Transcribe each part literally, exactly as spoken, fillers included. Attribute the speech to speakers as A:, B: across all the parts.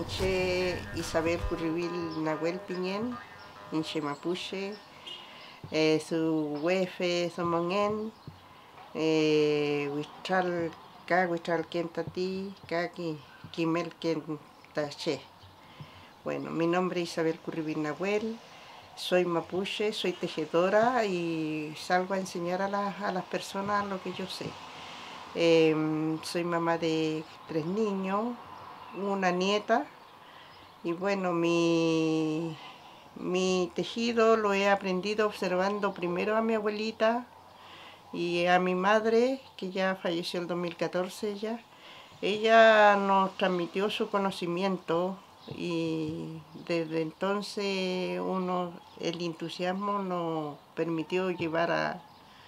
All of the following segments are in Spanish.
A: Inche Isabel Curribil Nahuel Piñén, Inche Mapuche, eh, su huefe Somongen, eh, Huichal Ka Huichal Kentati, Kaki Kimel Kentache. Bueno, mi nombre es Isabel Curribil Nahuel, soy mapuche, soy tejedora y salgo a enseñar a, la, a las personas lo que yo sé. Eh, soy mamá de tres niños, una nieta, y bueno, mi, mi tejido lo he aprendido observando primero a mi abuelita y a mi madre, que ya falleció el dos mil catorce ella. Ella nos transmitió su conocimiento y desde entonces uno, el entusiasmo nos permitió llevar a,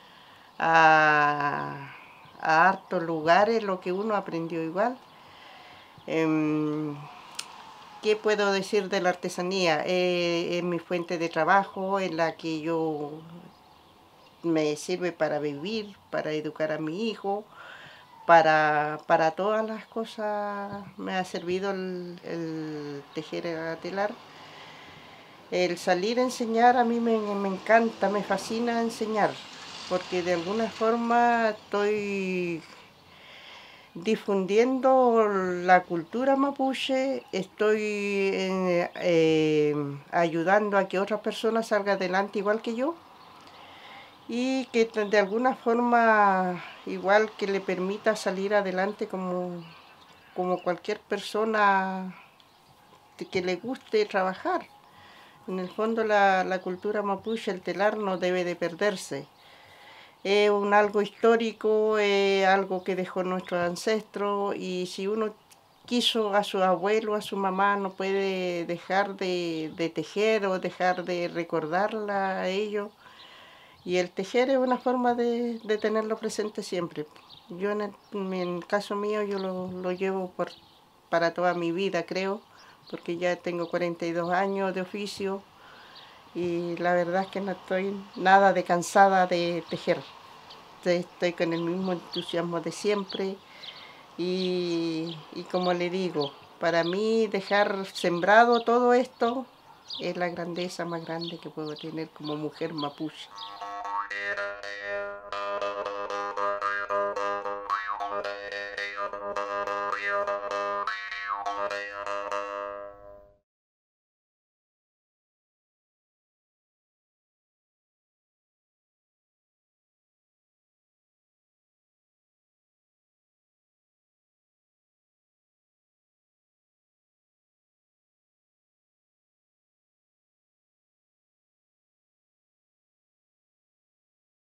A: a, a hartos lugares lo que uno aprendió igual. Eh, ¿Qué puedo decir de la artesanía? Eh, es mi fuente de trabajo en la que yo me sirve para vivir, para educar a mi hijo, para, para todas las cosas me ha servido el, el tejer a telar. El salir a enseñar a mí me, me encanta, me fascina enseñar, porque de alguna forma estoy difundiendo la cultura mapuche, estoy eh, eh, ayudando a que otras personas salgan adelante igual que yo y que de alguna forma igual que le permita salir adelante como, como cualquier persona que le guste trabajar. En el fondo la, la cultura mapuche, el telar no debe de perderse. Es un algo histórico, es algo que dejó nuestros ancestros y si uno quiso a su abuelo, a su mamá, no puede dejar de, de tejer o dejar de recordarla a ellos. Y el tejer es una forma de, de tenerlo presente siempre. Yo en el, en el caso mío yo lo, lo llevo por, para toda mi vida, creo, porque ya tengo cuarenta y dos años de oficio y la verdad es que no estoy nada de cansada de tejer. Estoy con el mismo entusiasmo de siempre y, y como le digo, para mí dejar sembrado todo esto es la grandeza más grande que puedo tener como mujer mapuche.